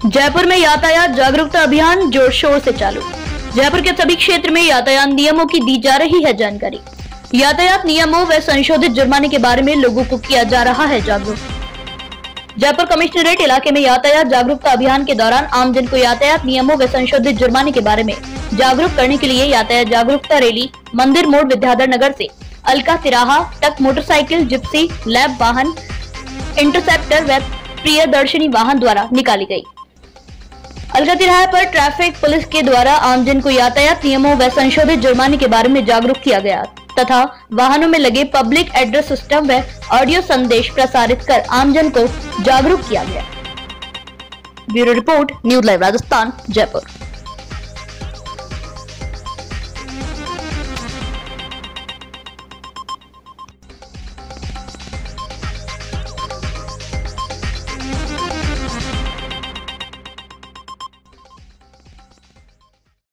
जयपुर में यातायात जागरूकता अभियान जोर शोर से चालू। जयपुर के सभी क्षेत्र में यातायात नियमों की दी जा रही है जानकारी। यातायात नियमों व संशोधित जुर्माने के बारे में लोगों को किया जा रहा है जागरूक। जयपुर कमिश्नरेट इलाके में यातायात जागरूकता अभियान के दौरान आमजन को यातायात नियमों व संशोधित जुर्माने के बारे में जागरूक करने के लिए यातायात जागरूकता रैली मंदिर मोड़ विद्याधर नगर से अलका तिराहा तक मोटरसाइकिल, जिप्सी, लैब वाहन, इंटरसेप्टर व प्रियदर्शनी वाहन द्वारा निकाली गई। अलका तिराहा पर ट्रैफिक पुलिस के द्वारा आमजन को यातायात नियमों व संशोधित जुर्माने के बारे में जागरूक किया गया तथा वाहनों में लगे पब्लिक एड्रेस सिस्टम व ऑडियो संदेश प्रसारित कर आमजन को जागरूक किया गया। Bureau report, news live Rajasthan, Jaipur.